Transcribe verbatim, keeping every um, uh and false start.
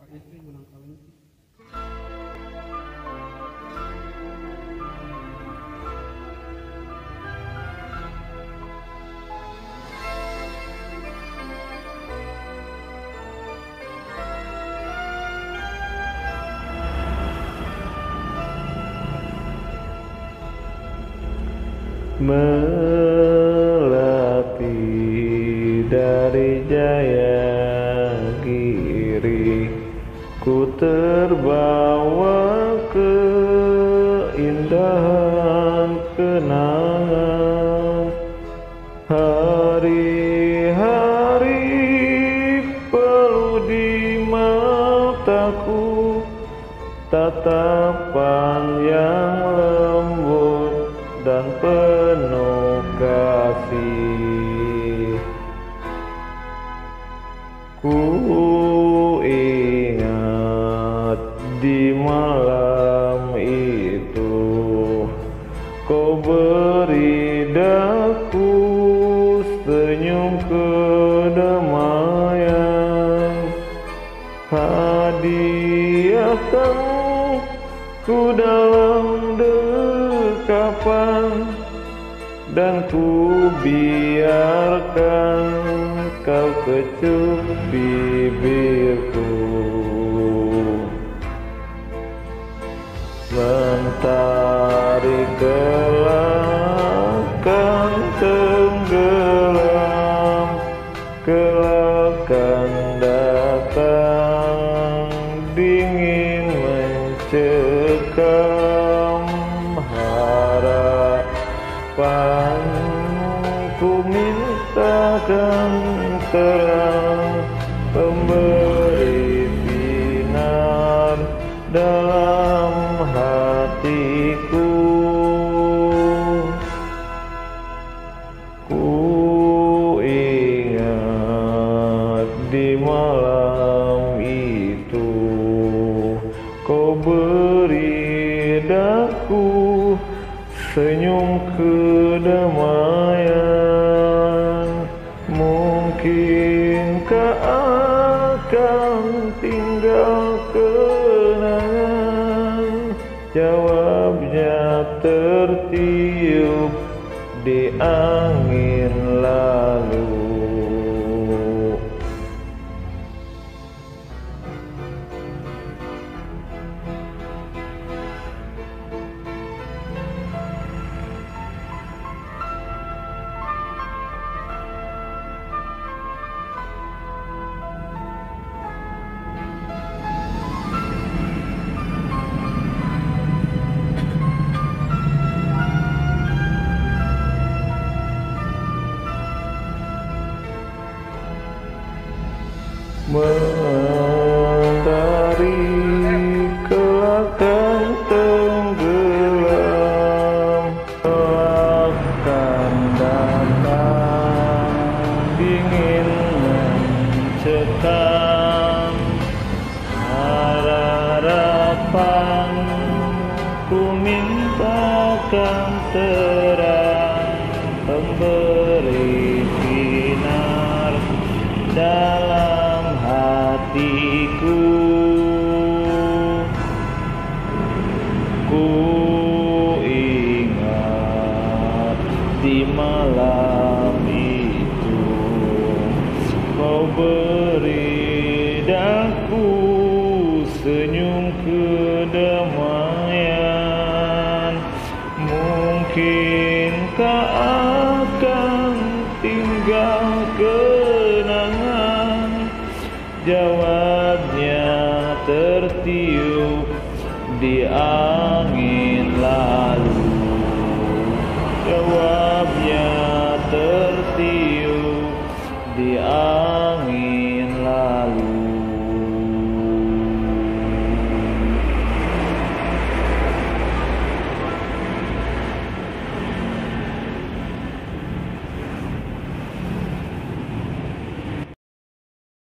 istri gunang kawin sih. Melati dari Jayagiri, ku terbawa keindahan kenangan hari-hari peluh di mataku, tatapan yang lembut dan penuh kasih. Ku ingat di malam itu kau beri daku senyum kedamaian, hadiahkan ku dalam dekapan, dan ku biarkan kau kecup bibirku. Mentari kelak kan tenggelam, kelak kan datang, dingin mencekam harapanku, mintakan terang, pemberi sinar dalam hatiku. Ku ingat di malam itu kau beri daku senyum kedamaian. Mungkinkah akan tinggal kenangan? Jawabnya tertiup di angin lalu. Mentari kelak kan tenggelam, kelak kan datang, dingin mencekam harapan, ku mintakan terang, pemberi sinar dalam hatiku. Ku ingat di malam itu kau beri daku senyum kedamaian. Mungkinkah akan tinggal kenangan? Jawabnya tertiup di angin lalu. Jawabnya tertiup di angin